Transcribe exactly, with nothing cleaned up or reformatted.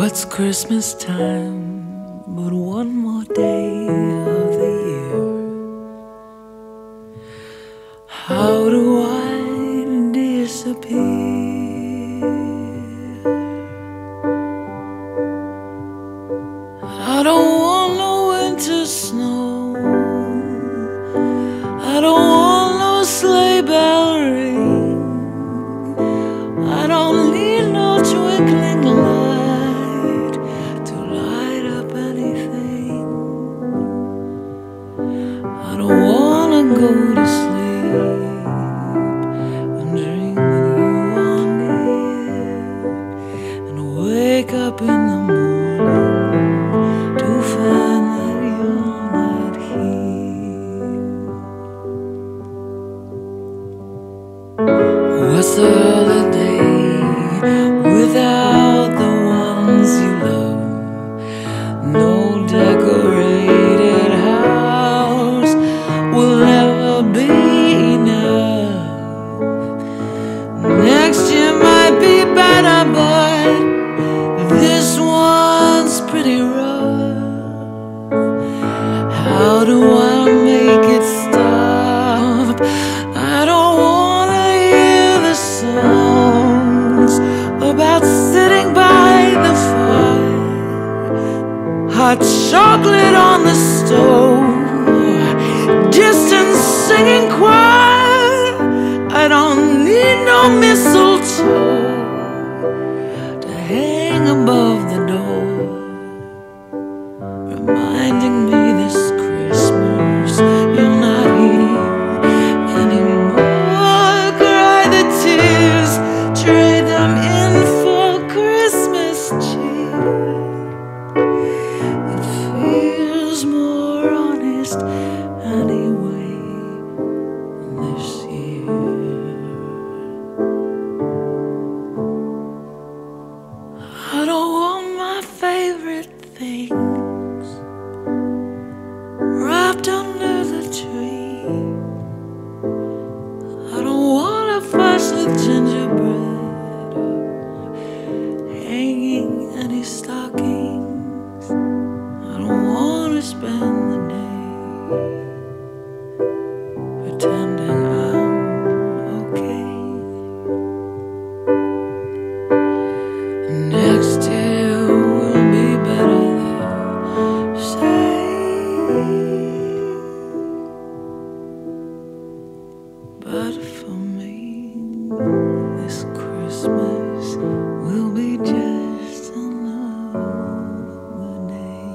What's Christmas time but one more day of the year? How do I disappear? I don't want no winter snow, I don't want no sleigh bell ring, I don't need no twinkling light to light up anything. I don't wanna go to sleep and dream that you are near, and wake up in the morning to find that you're not here. What's the holiday without the ones you love? No decorated house will never be enough. Next year might be better, but this one's pretty rough. How do I make it stop? I don't wanna hear the songs about sitting by the fire, hot chocolate on the stove, distant singing choir. I don't need no mistletoe to hang above the door, reminding me this Christmas you're not here anymore. Cry the tears, trade them in for Christmas cheer. It feels more honest anyway this year. I don't want my favorite things wrapped under the tree. I don't want a fuss with gingerbread or hanging any stockings. I don't want to spend the day pretending I'm okay. Next year will be better, they'll say. But for me, this Christmas will be just another day.